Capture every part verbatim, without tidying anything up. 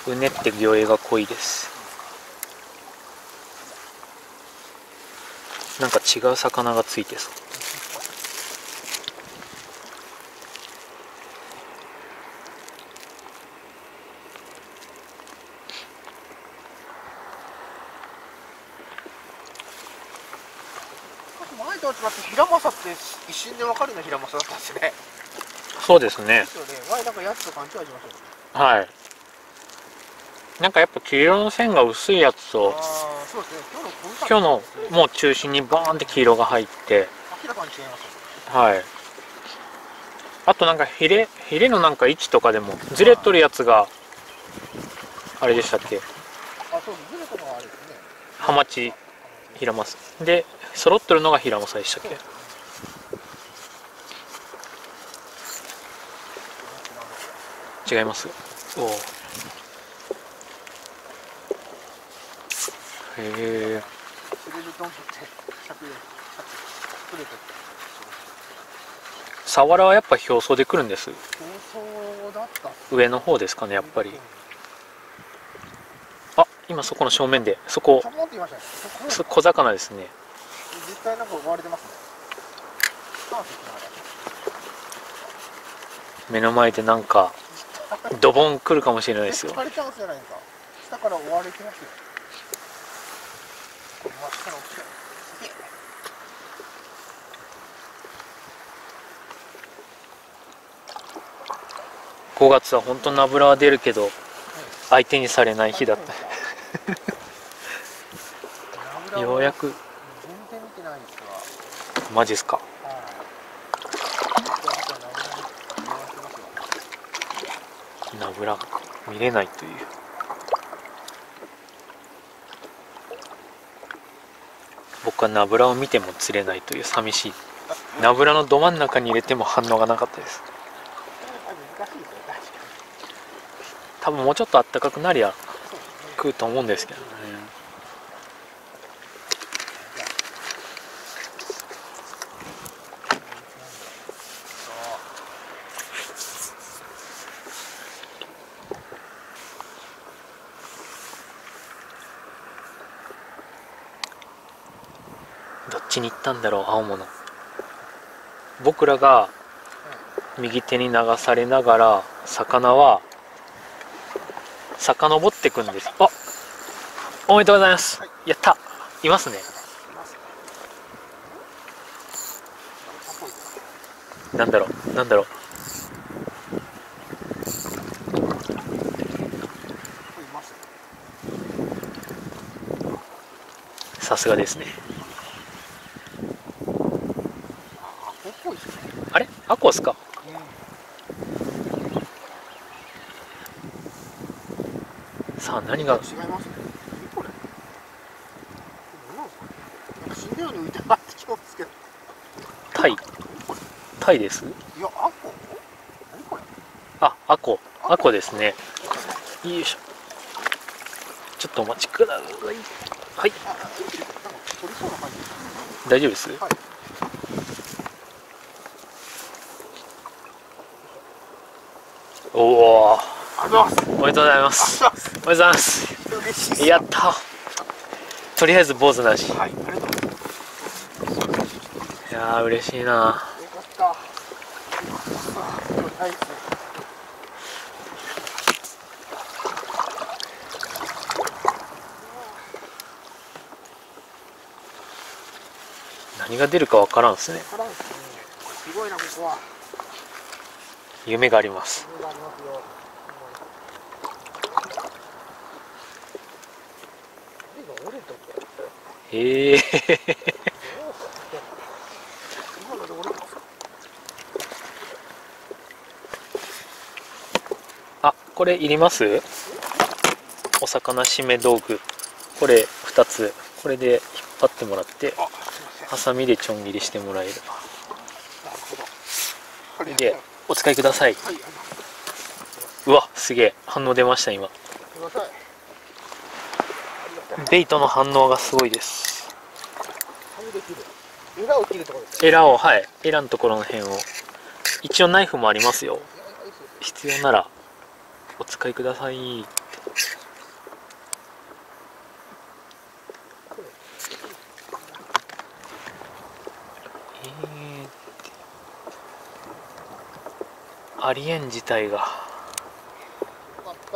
うねって魚影が濃いです。なんか違う魚がついてそう。 前とは違って平正って一瞬で分かるような平正だったんですね。 そうですね。 ですよね。前なんかやつと勘違いしましたよね。 はい。なんかやっぱ黄色の線が薄いやつと、 ああ、そうですね。今日のこの今日のもう中心にバーンって黄色が入って、 明らかに違いますよね。はい。あとなんかヒレ、ヒレのなんか位置とかでもずれとるやつがあれでしたっけ？ あ、そう、ずれたのはあれですね。 ハマチ、ヒラマサで揃ってるのがヒラマサでしたっけ？違います。おお。へえ。サワラはやっぱ表層で来るんです。上の方ですかね、やっぱり。あ、今そこの正面で、そこ、小魚ですね。 実際なんか追われてますね。 目の前でなんかドボン来るかもしれないですよ。 下から追われてますよ。 ごがつは本当に油は出るけど相手にされない日だった。ようやく。マジっすか。ナブラ見れないという。僕はナブラを見ても釣れないという寂しい。ナブラのど真ん中に入れても反応がなかったです。多分もうちょっとあったかくなりゃ食うと思うんですけどね。どっちに行ったんだろう、青物。僕らが右手に流されながら魚は遡ってくんです。あ、おめでとうございます、はい、やった。いますね。なんだろうなんだろう。さすがですね。あれ、アコですか？うん、さあ何が。タイ、タイです。 いや、アコ。何これ。 あ、アコ、アコですね。よいしょ。ちょっとお待ちください。はい。大丈夫です。はい、おお。おめでとうございます。おめでとうございます。やった。とりあえず坊主なし。はい、いやー嬉しいな。何が出るかわからんですね。すごいな、ここは。夢があります。へえ。あ、これいります？お魚締め道具。これふたつ。これで引っ張ってもらって、ハサミでちょん切りしてもらえれば。これでお使いください。うわ、すげえ反応出ました今。ベイトの反応がすごいです。 エラを切るところですか？ エラを、はい、エラのところの辺を。一応ナイフもありますよ。必要ならお使いください。 ありえん自体が。 よかった。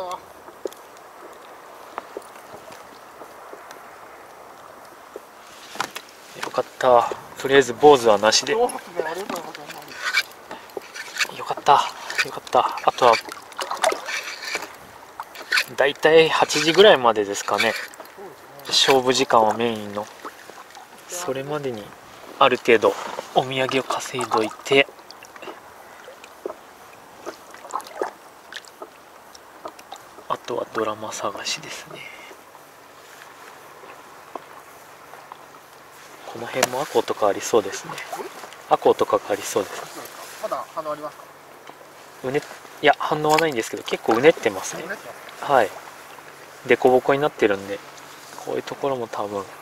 よかった。とりあえず坊主はなしで。よ漂白でありがとうございます。 かった。よかった。あとはだいたいはちじぐらいまでですかね。 そうですね。 勝負時間はメインの。それまでにある程度お土産を稼いどいて、あとはドラマ探しですね。この辺もアコとかありそうですね。アコとかがありそうです。 まだ反応ありますか？ うね、いや反応はないんですけど、結構うねってますね。はい。凸凹になってるんで、こういうところも多分。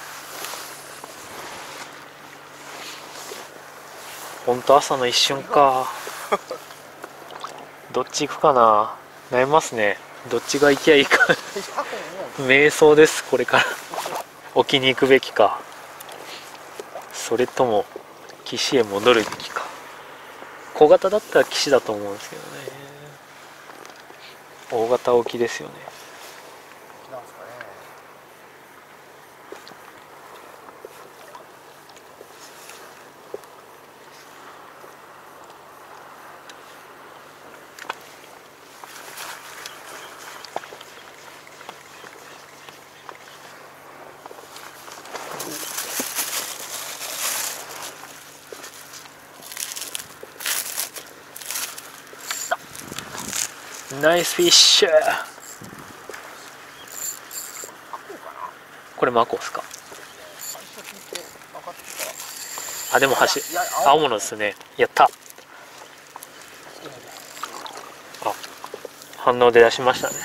ほんと朝の一瞬か。どっち行くかな、悩みますね。どっちが行きゃいいか。瞑想です、これから沖に行くべきか、それとも岸へ戻るべきか。小型だったら岸だと思うんですけどね。大型沖ですよね。 なんですかね。 ナイスフィッシュ。これマコですか？あ、でも橋、青物ですね。やった。あ、反応で出しましたね。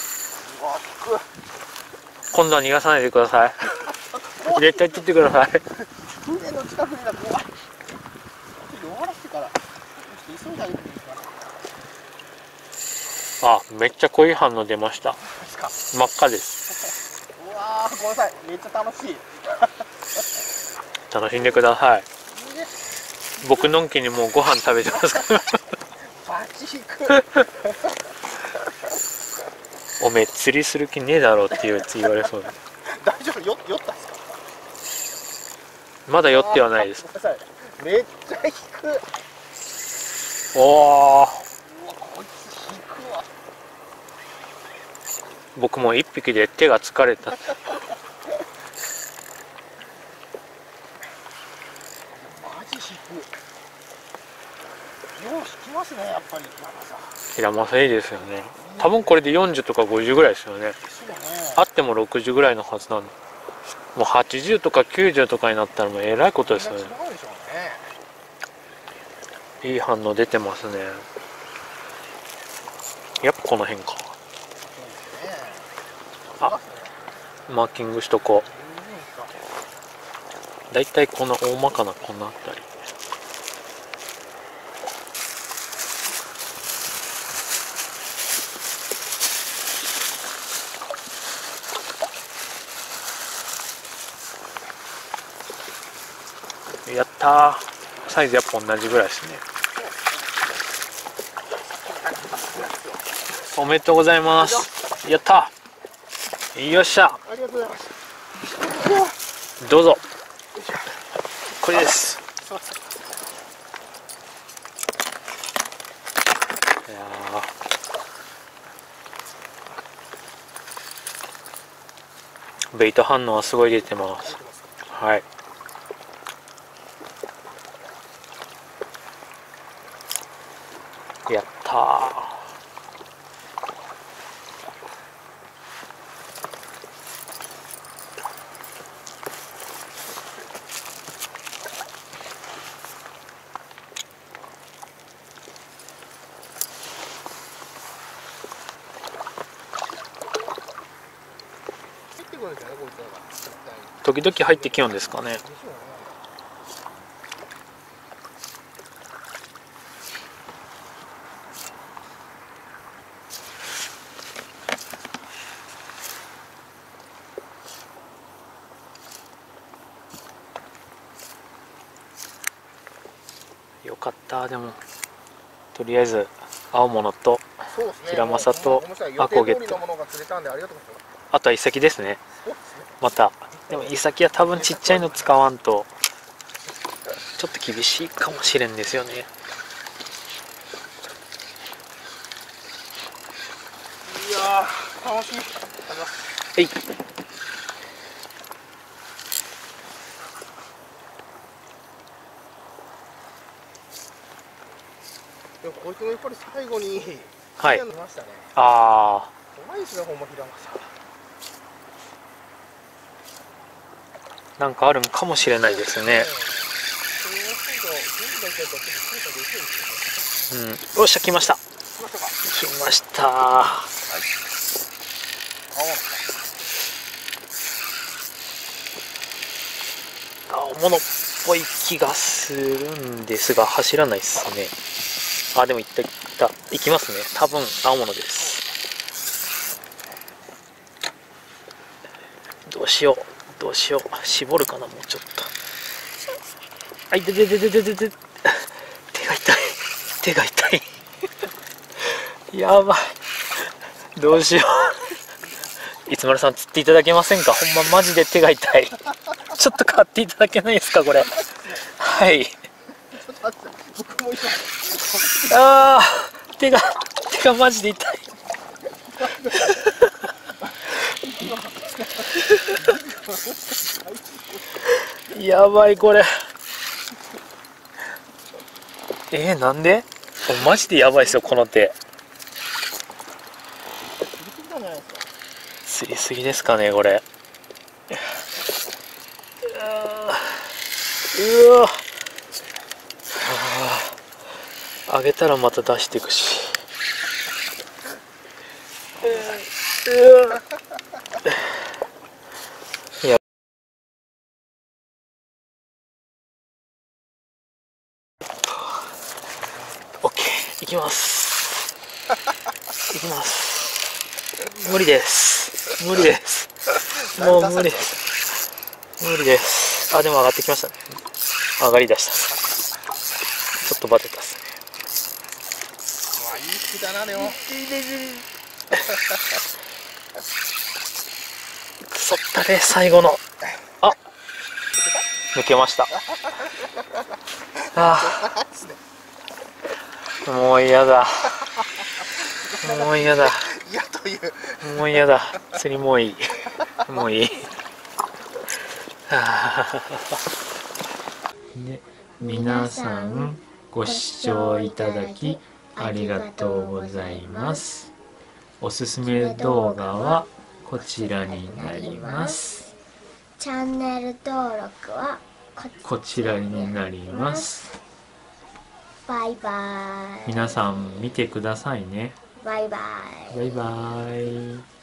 今度は逃がさないでください。絶対取ってください。 船の近くにだと怖い。弱らせてから急いであげてもいいですかね。 あ、めっちゃ濃い反応出ました。真っ赤です。 うわー、ごめんなさい、めっちゃ楽しい。 楽しんでください。僕のんきにもうご飯食べてますから。 バチ引く。 おめえ釣りする気ねえだろって言われそうで。 大丈夫、よ酔ったんですか？ まだ酔ってはないです。 めっちゃ引く。 おお。 うわ、こいつ引くわ。 僕も一匹で手が疲れた。 マジ引く。よう引きますね、やっぱり。 ヒラマサいいですよね。多分これでよんじゅうとかごじゅうぐらいですよね。あってもろくじゅうぐらいのはずなんで、もうはちじゅうとかきゅうじゅうとかになったらもうえらいことですよね。いい反応出てますね。やっぱこの辺か。あ、マーキングしとこう。だいたいこの大まかなこの辺り。やったー。サイズやっぱ同じぐらいですね。おめでとうございます。やったー。よっしゃ。 ありがとうございます。 どうぞ。これです。いやー、ベイト反応はすごい出てます。はい。やったー。時々入ってきよんですかね。よかった。でもとりあえず青物とそうですね、 ヒラマサとアコゲット、あとはイサキですね。またでもイサキは多分ちっちゃいの使わんとちょっと厳しいかもしれんですよね。 いやー楽しみ。 えい。 でもこいつもやっぱり最後にはい。 見ましたね。 ああ。 怖いですね、ほんまヒラマサ。 なんかあるんかもしれないですね。うん。よっしゃ来ました。来ました。はい、青物っぽい気がするんですが走らないですね。あ、でもいったいった行きますね。多分青物です。どうしようどうしよう、絞るかな、もうちょっと。あいててててててて、手が痛い手が痛いやばい、どうしよう。いつまるさん釣っていただけませんか。ほんまマジで手が痛い。ちょっと買っていただけないですかこれ。はい。あー、手が手がマジで痛い。やばいこれ。えー、なんでマジでやばいですよこの手。釣りすぎですかねこれ。うわ、あげたらまた出していくし。うわ、いや、オッケー、いきますいきます。無理です、無理です、もう無理です、無理です。あ、でも上がってきましたね。上がりだした。ちょっとバテたっすね。 いい引きだなでも。 くそったね最後の。あ、抜けました。ああ、もう嫌だ、もう嫌だ、 嫌という、 もう嫌だ、釣りもういい、もういい。で、皆さんご視聴いただきありがとうございます。おすすめ動画はこちらになります。 チャンネル登録はこちらになります。 バイバイ。 皆さん見てくださいね。 バイバイ。 バイバイ。